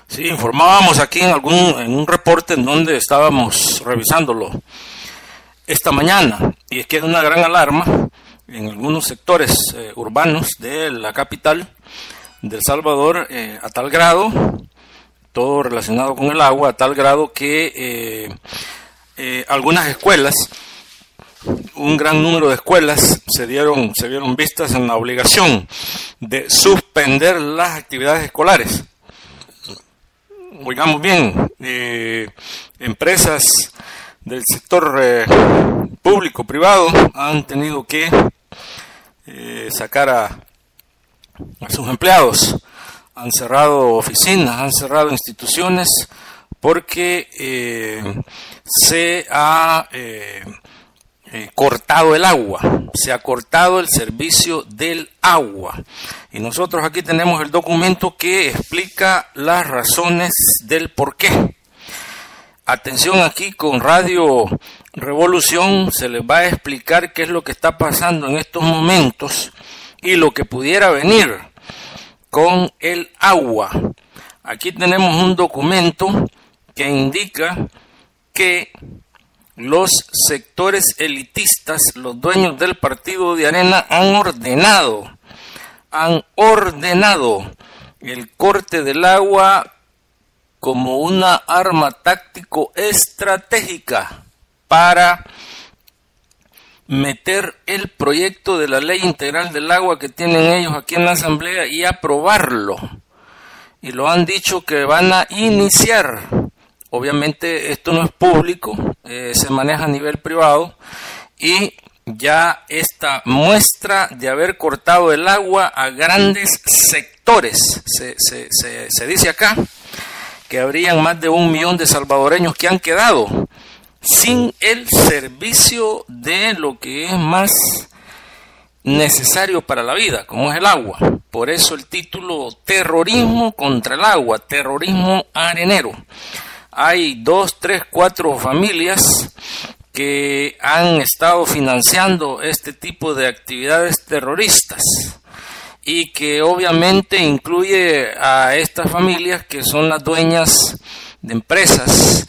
Sí, informábamos aquí en un reporte en donde estábamos revisándolo esta mañana, y es que hay una gran alarma en algunos sectores urbanos de la capital de El Salvador, a tal grado, todo relacionado con el agua, a tal grado que algunas escuelas, un gran número de escuelas se vieron vistas en la obligación de suspender las actividades escolares. Oigamos bien, empresas del sector público, privado, han tenido que sacar a sus empleados, han cerrado oficinas, han cerrado instituciones, porque se ha cortado el agua, se ha cortado el servicio del agua. Y nosotros aquí tenemos el documento que explica las razones del por qué. Atención, aquí con Radio Revolución se les va a explicar qué es lo que está pasando en estos momentos y lo que pudiera venir con el agua. Aquí tenemos un documento que indica que los sectores elitistas, los dueños del partido de Arena, han ordenado el corte del agua como una arma táctico estratégica para meter el proyecto de la ley integral del agua que tienen ellos aquí en la asamblea y aprobarlo. Y lo han dicho que van a iniciar. Obviamente esto no es público, se maneja a nivel privado, y ya esta muestra de haber cortado el agua a grandes sectores. Se dice acá que habrían más de 1 millón de salvadoreños que han quedado sin el servicio de lo que es más necesario para la vida, como es el agua. Por eso el título: terrorismo contra el agua, terrorismo arenero. Hay 2, 3, 4 familias que han estado financiando este tipo de actividades terroristas, y que obviamente incluye a estas familias que son las dueñas de empresas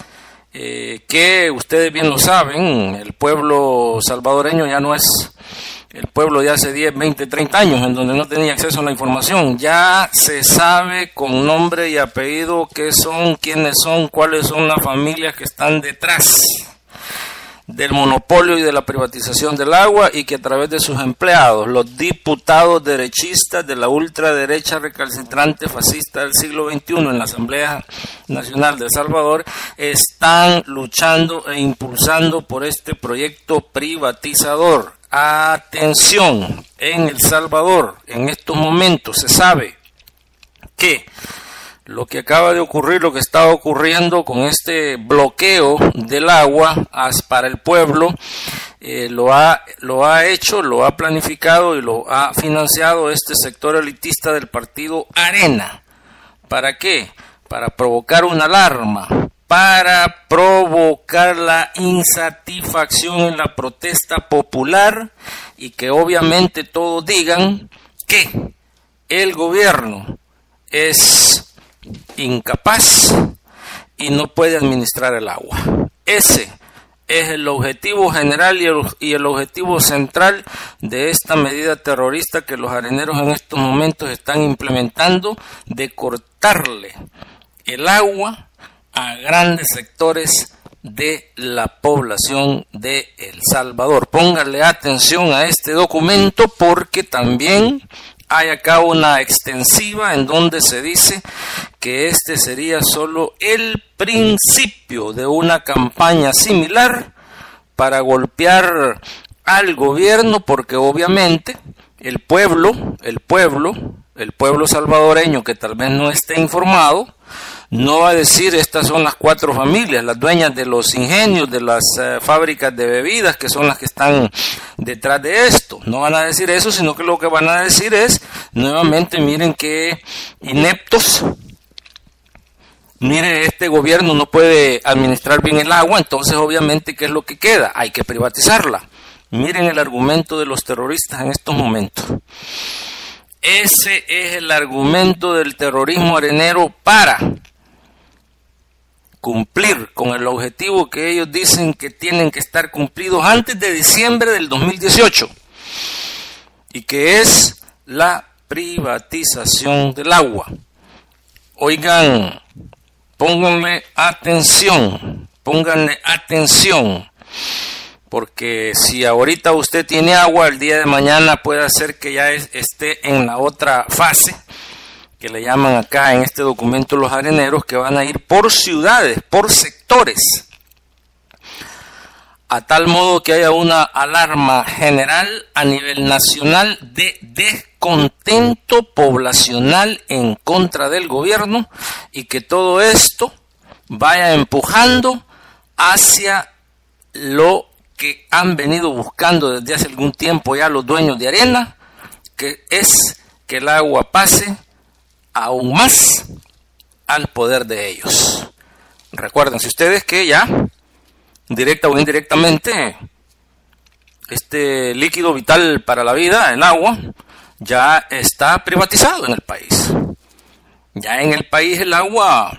que ustedes bien lo saben. El pueblo salvadoreño ya no es el pueblo de hace 10, 20, 30 años, en donde no tenía acceso a la información. Ya se sabe con nombre y apellido qué son, quiénes son, cuáles son las familias que están detrás del monopolio y de la privatización del agua, y que a través de sus empleados, los diputados derechistas de la ultraderecha recalcitrante fascista del siglo XXI en la Asamblea Nacional de El Salvador, están luchando e impulsando por este proyecto privatizador. Atención, en El Salvador en estos momentos se sabe que lo que acaba de ocurrir, lo que está ocurriendo con este bloqueo del agua para el pueblo, lo ha hecho, lo ha planificado y lo ha financiado este sector elitista del partido Arena. ¿Para qué? Para provocar una alarma, para provocar la insatisfacción en la protesta popular, y que obviamente todos digan que el gobierno es incapaz y no puede administrar el agua. Ese es el objetivo general y el objetivo central de esta medida terrorista que los areneros en estos momentos están implementando, de cortarle el agua a grandes sectores de la población de El Salvador. Pónganle atención a este documento, porque también hay acá una extensiva en donde se dice que este sería solo el principio de una campaña similar para golpear al gobierno, porque obviamente el pueblo salvadoreño, que tal vez no esté informado, no va a decir: estas son las 4 familias, las dueñas de los ingenios, de las fábricas de bebidas, que son las que están detrás de esto. No van a decir eso, sino que lo que van a decir es, nuevamente, miren qué ineptos, mire, este gobierno no puede administrar bien el agua, entonces obviamente, ¿qué es lo que queda? Hay que privatizarla. Miren el argumento de los terroristas en estos momentos. Ese es el argumento del terrorismo arenero para cumplir con el objetivo que ellos dicen que tienen que estar cumplidos antes de diciembre del 2018, y que es la privatización del agua. Oigan, pónganle atención, porque si ahorita usted tiene agua, el día de mañana puede ser que ya esté en la otra fase, que le llaman acá en este documento los areneros, que van a ir por ciudades, por sectores, a tal modo que haya una alarma general a nivel nacional de descontento poblacional en contra del gobierno, y que todo esto vaya empujando hacia lo que han venido buscando desde hace algún tiempo ya los dueños de Arena, que es que el agua pase aún más al poder de ellos. Recuérdense ustedes que ya, directa o indirectamente, este líquido vital para la vida, el agua, ya está privatizado en el país. Ya en el país el agua,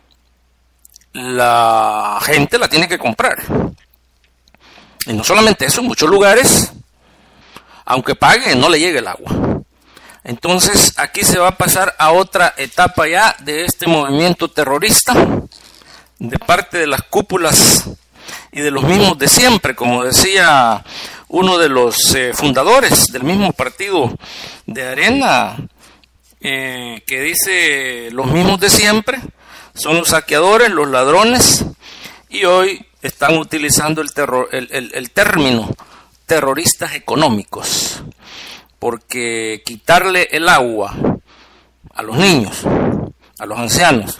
la gente la tiene que comprar. Y no solamente eso, en muchos lugares, aunque pague, no le llega el agua. Entonces aquí se va a pasar a otra etapa ya de este movimiento terrorista, de parte de las cúpulas y de los mismos de siempre, como decía uno de los fundadores del mismo partido de Arena, que dice: los mismos de siempre son los saqueadores, los ladrones, y hoy están utilizando el término terroristas económicos, porque quitarle el agua a los niños, a los ancianos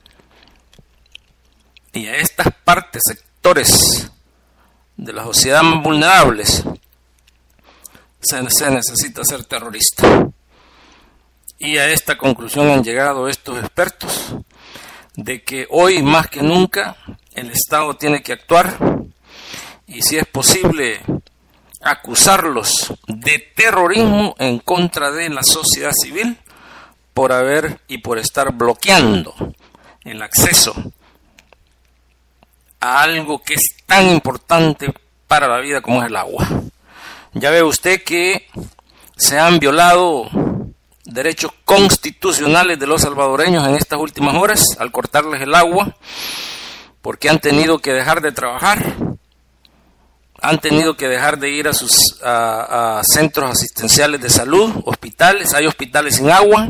y a estas partes, sectores de la sociedad más vulnerables, se necesita ser terrorista. Y a esta conclusión han llegado estos expertos, de que hoy más que nunca el Estado tiene que actuar, y si es posible acusarlos de terrorismo en contra de la sociedad civil por haber y por estar bloqueando el acceso a algo que es tan importante para la vida como es el agua. Ya ve usted que se han violado derechos constitucionales de los salvadoreños en estas últimas horas al cortarles el agua, porque han tenido que dejar de trabajar, han tenido que dejar de ir a centros asistenciales de salud, hospitales. Hay hospitales sin agua,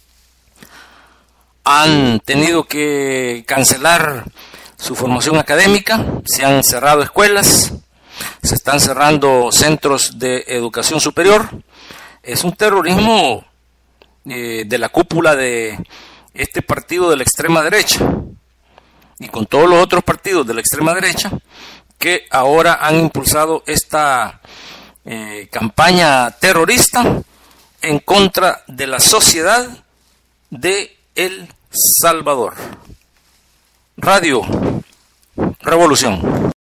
han tenido que cancelar su formación académica, se han cerrado escuelas, se están cerrando centros de educación superior. Es un terrorismo de la cúpula de este partido de la extrema derecha, y con todos los otros partidos de la extrema derecha que ahora han impulsado esta campaña terrorista en contra de la sociedad de El Salvador. Radio Revolución.